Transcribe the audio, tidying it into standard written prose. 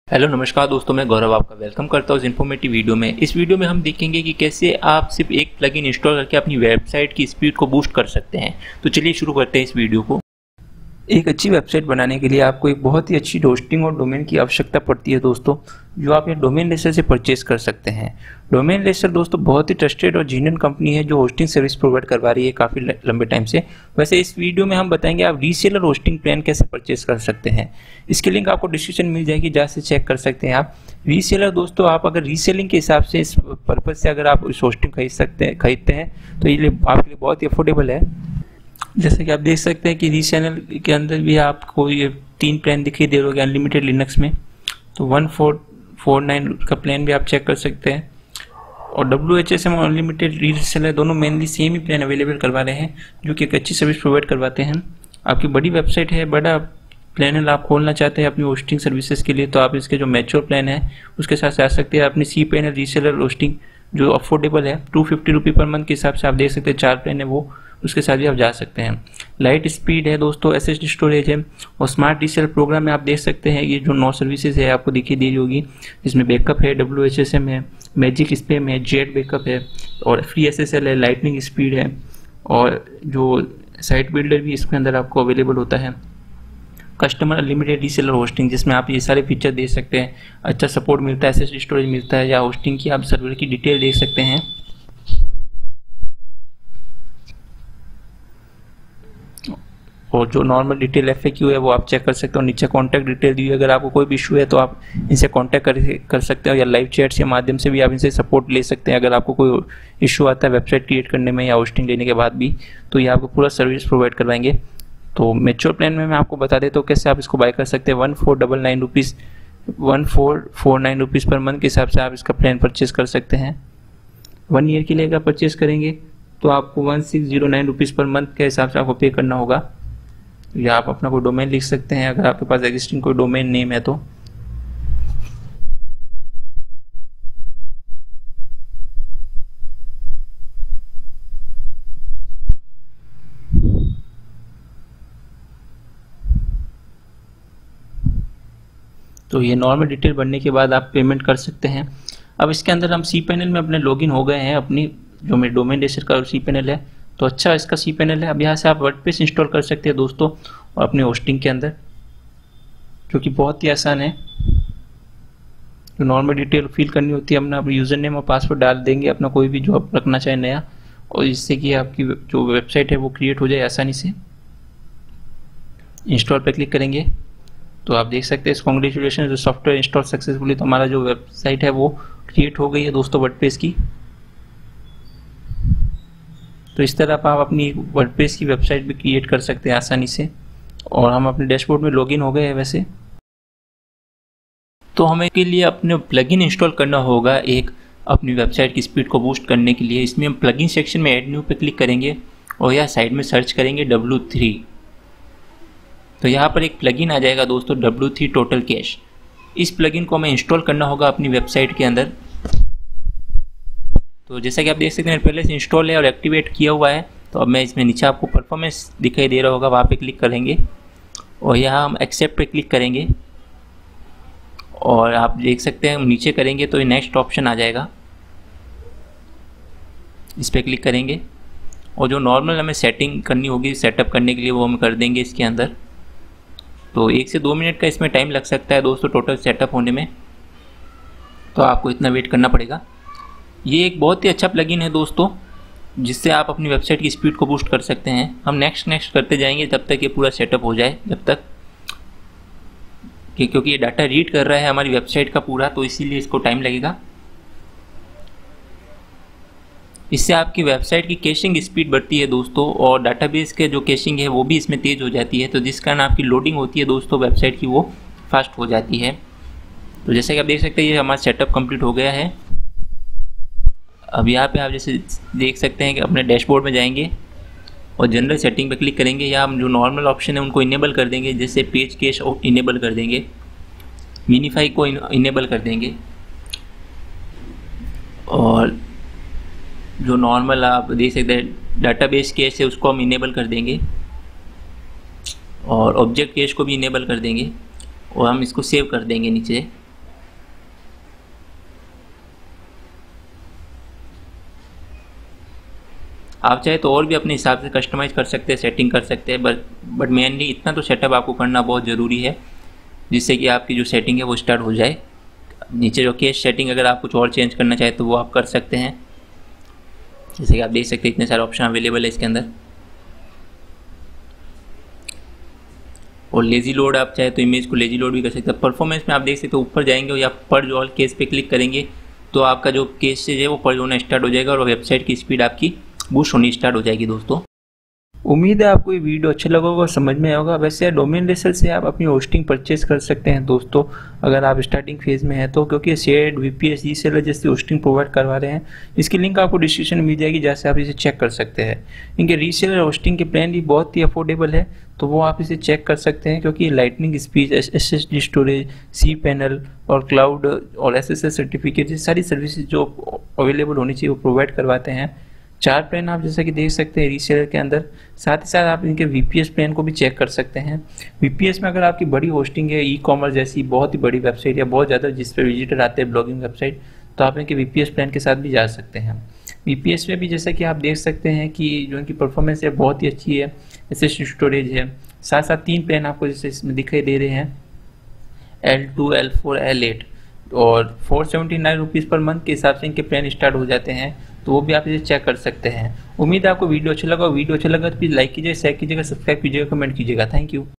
Hello नमस्कार दोस्तों, मैं गौरव आपका वेलकम करता हूँ इस इन्फॉर्मेटिव वीडियो में। इस वीडियो में हम देखेंगे कि कैसे आप सिर्फ एक प्लगइन इंस्टॉल करके अपनी वेबसाइट की स्पीड को बूस्ट कर सकते हैं। तो चलिए शुरू करते हैं इस वीडियो को। एक अच्छी वेबसाइट बनाने के लिए आपको एक बहुत ही अच्छी होस्टिंग और डोमेन की आवश्यकता पड़ती है दोस्तों, जो आप ये डोमेन रेसर से परचेज कर सकते हैं। डोमेन रेसर दोस्तों बहुत ही ट्रस्टेड और जेन्युइन कंपनी है जो होस्टिंग सर्विस प्रोवाइड करवा रही है काफ़ी लंबे टाइम से। वैसे इस वीडियो में हम बताएंगे आप रीसेलर होस्टिंग प्लान कैसे परचेज कर सकते हैं। इसकी लिंक आपको डिस्क्रिप्शन मिल जाएगी, जहाँ से चेक कर सकते हैं आप। रीसेलर दोस्तों, आप अगर रीसेलिंग के हिसाब से इस पर्पज से अगर आप इस होस्टिंग खरीदते हैं तो ये आपके लिए बहुत ही अफोर्डेबल है। जैसे कि आप देख सकते हैं कि रीसेलर के अंदर भी आपको ये 3 प्लान दिखाई दे रहे होंगे अनलिमिटेड लिनक्स में। तो 1449 का प्लान भी आप चेक कर सकते हैं। और WHSM और अनलिमिटेड रीसेलर दोनों मेनली सेम ही प्लान अवेलेबल करवा रहे हैं, जो कि एक अच्छी सर्विस प्रोवाइड करवाते हैं। आपकी बड़ी वेबसाइट है, बड़ा प्लान आप खोलना चाहते हैं अपनी होस्टिंग सर्विसेज के लिए, तो आप इसके जो मैच्योर प्लान है उसके साथ से आ सकते हैं। अपनी cPanel रीसेलर होस्टिंग जो अफोर्डेबल है 250 रुपये पर मंथ के हिसाब से आप देख सकते हैं, 4 प्लान है वो, उसके साथ भी आप जा सकते हैं। लाइट स्पीड है दोस्तों, SSD स्टोरेज है और स्मार्ट रीसेलर प्रोग्राम में आप देख सकते हैं ये जो 9 सर्विसेज है आपको दिखी दी होगी, जिसमें बैकअप है, WHSM है, मैजिक स्पैम है, जेट बैकअप है और फ्री SSL है, लाइटनिंग स्पीड है और जो साइट बिल्डर भी इसके अंदर आपको अवेलेबल होता है। कस्टमर अनलिमिटेड रीसेलर होस्टिंग, जिसमें आप ये सारे फीचर देख सकते हैं। अच्छा सपोर्ट मिलता है, SSD स्टोरेज मिलता है, या होस्टिंग की आप सर्वर की डिटेल देख सकते हैं। और जो नॉर्मल डिटेल FAQ है वो आप चेक कर सकते हो। नीचे कॉन्टैक्ट डिटेल दी हुई है, अगर आपको कोई भी इशू है तो आप इनसे कॉन्टैक्ट कर सकते हो, या लाइव चैट्स के माध्यम से भी आप इनसे सपोर्ट ले सकते हैं। अगर आपको कोई इशू आता है वेबसाइट क्रिएट करने में या होस्टिंग लेने के बाद भी, तो ये आपको पूरा सर्विस प्रोवाइड करवाएंगे। तो मैच्योर प्लान में मैं आपको बता देता हूँ कैसे आप इसको बाय कर सकते हैं। 1449 रुपीज़ पर मंथ के हिसाब से आप इसका प्लान परचेज कर सकते हैं। 1 ईयर के लिए अगर परचेज करेंगे तो आपको 1609 रुपीज़ पर मंथ के हिसाब से आपको पे करना होगा, या आप अपना कोई डोमेन लिख सकते हैं अगर आपके पास एग्जिस्टिंग कोई डोमेन नेम है तो। तो ये नॉर्मल डिटेल भरने के बाद आप पेमेंट कर सकते हैं। अब इसके अंदर हम cPanel में अपने लॉगिन हो गए हैं, अपनी जो मेरे डोमेन रेसर का cPanel है, तो अच्छा इसका cPanel है। अब यहाँ से आप वर्डप्रेस इंस्टॉल कर सकते हैं दोस्तों, और अपने होस्टिंग के अंदर, जो कि बहुत ही आसान है। जो नॉर्मल डिटेल फिल करनी होती है, अपना यूज़र नेम और पासवर्ड डाल देंगे, अपना कोई भी जो आप रखना चाहें नया, और इससे कि आपकी जो वेबसाइट है वो क्रिएट हो जाए आसानी से। इंस्टॉल पर क्लिक करेंगे तो आप देख सकते हैं कॉन्ग्रेचुलेशन, जो सॉफ्टवेयर इंस्टॉल सक्सेसफुली, तो हमारा जो वेबसाइट है वो क्रिएट हो गई है दोस्तों वर्डप्रेस की। तो इस तरह आप अपनी वर्डप्रेस की वेबसाइट भी क्रिएट कर सकते हैं आसानी से। और हम अपने डैशबोर्ड में लॉगिन हो गए हैं वैसे। तो हमें के लिए अपने प्लगइन इंस्टॉल करना होगा एक, अपनी वेबसाइट की स्पीड को बूस्ट करने के लिए। इसमें हम प्लगइन सेक्शन में ऐड न्यू पे क्लिक करेंगे और यहाँ साइड में सर्च करेंगे W3। तो यहाँ पर एक प्लगइन आ जाएगा दोस्तों, W3 टोटल कैश। इस प्लगइन को हमें इंस्टॉल करना होगा अपनी वेबसाइट के अंदर। तो जैसा कि आप देख सकते हैं पहले से इंस्टॉल है और एक्टिवेट किया हुआ है। तो अब मैं इसमें नीचे आपको परफॉर्मेंस दिखाई दे रहा होगा, वहाँ पे क्लिक करेंगे और यहाँ हम एक्सेप्ट पे क्लिक करेंगे। और आप देख सकते हैं हम नीचे करेंगे तो ये नेक्स्ट ऑप्शन आ जाएगा, इस पर क्लिक करेंगे और जो नॉर्मल हमें सेटिंग करनी होगी सेटअप करने के लिए वो हम कर देंगे इसके अंदर। तो 1 से 2 मिनट का इसमें टाइम लग सकता है दोस्तों टोटल सेटअप होने में, तो आपको इतना वेट करना पड़ेगा। ये एक बहुत ही अच्छा प्लगइन है दोस्तों, जिससे आप अपनी वेबसाइट की स्पीड को बूस्ट कर सकते हैं। हम नेक्स्ट करते जाएंगे जब तक ये पूरा सेटअप हो जाए, जब तक क्योंकि ये डाटा रीड कर रहा है हमारी वेबसाइट का पूरा, तो इसीलिए इसको टाइम लगेगा। इससे आपकी वेबसाइट की कैशिंग स्पीड बढ़ती है दोस्तों, और डाटाबेस के जो कैशिंग है वो भी इसमें तेज़ हो जाती है, तो जिस कारण आपकी लोडिंग होती है दोस्तों वेबसाइट की वो फास्ट हो जाती है। तो जैसा कि आप देख सकते हैं ये हमारा सेटअप कंप्लीट हो गया है। अब यहाँ पे आप जैसे देख सकते हैं कि अपने डैशबोर्ड में जाएंगे और जनरल सेटिंग पे क्लिक करेंगे, या हम जो नॉर्मल ऑप्शन है उनको इनेबल कर देंगे, जैसे पेज कैश इनेबल कर देंगे, मिनीफाई को इनेबल कर देंगे, और जो नॉर्मल आप देख सकते हैं डाटाबेस कैश है उसको हम इनेबल कर देंगे, और ऑब्जेक्ट कैश को भी इनेबल कर देंगे, और हम इसको सेव कर देंगे नीचे। आप चाहे तो और भी अपने हिसाब से कस्टमाइज़ कर सकते हैं, सेटिंग कर सकते हैं, बट मेनली इतना तो सेटअप आपको करना बहुत ज़रूरी है जिससे कि आपकी जो सेटिंग है वो स्टार्ट हो जाए। नीचे जो कैश सेटिंग अगर आप कुछ और चेंज करना चाहें तो वो आप कर सकते हैं। जैसे कि आप देख सकते हैं इतने सारे ऑप्शन अवेलेबल है इसके अंदर। और लेजी लोड आप चाहे तो इमेज को लेजी लोड भी कर सकते हैं। परफॉर्मेंस में आप देख सकते हो ऊपर जाएंगे या पर्ज ऑल केस पे क्लिक करेंगे तो आपका जो केस है वो पर्ज होना स्टार्ट हो जाएगा और वेबसाइट की स्पीड आपकी बूस्ट होनी स्टार्ट हो जाएगी दोस्तों। उम्मीद है आपको ये वीडियो अच्छा लगा होगा और समझ में आया होगा। वैसे डोमेन रेसर से आप अपनी होस्टिंग परचेज कर सकते हैं दोस्तों, अगर आप स्टार्टिंग फेज में हैं तो, क्योंकि शेयर्ड VPS रीसेलर जैसी होस्टिंग प्रोवाइड करवा रहे हैं। इसकी लिंक आपको डिस्क्रिप्शन में मिल जाएगी जहाँ से आप इसे चेक कर सकते हैं। इनके रीसेलर होस्टिंग के प्लान भी बहुत ही अफोर्डेबल है, तो वो आप इसे चेक कर सकते हैं, क्योंकि lightning speed, SSD storage, cPanel और क्लाउड और SSL सर्टिफिकेट, ये सारी सर्विसेज जो अवेलेबल होनी चाहिए वो प्रोवाइड करवाते हैं। 4 प्लान आप जैसा कि देख सकते हैं रीसेलर के अंदर। साथ ही साथ आप इनके VPS प्लान को भी चेक कर सकते हैं। VPS में अगर आपकी बड़ी होस्टिंग है, ई-कॉमर्स जैसी बहुत ही बड़ी वेबसाइट या बहुत ज़्यादा जिस पर विजिटर आते हैं ब्लॉगिंग वेबसाइट, तो आप इनके VPS प्लान के साथ भी जा सकते हैं। VPS में भी जैसा कि आप देख सकते हैं कि जो इनकी परफॉर्मेंस है बहुत ही अच्छी है, SSD स्टोरेज है। साथ साथ 3 प्लान आपको जैसे इसमें दिखाई दे रहे हैं, L2, L4, L8, और 479 रुपीज़ पर मंथ के हिसाब से इनके प्लान स्टार्ट हो जाते हैं, तो वो भी आप इसे चेक कर सकते हैं। उम्मीद है आपको वीडियो अच्छा लगा। वीडियो अच्छा लगा तो प्लीज़ लाइक कीजिए, शेयर कीजिएगा, सब्सक्राइब कीजिएगा, कमेंट कीजिएगा। Thank you.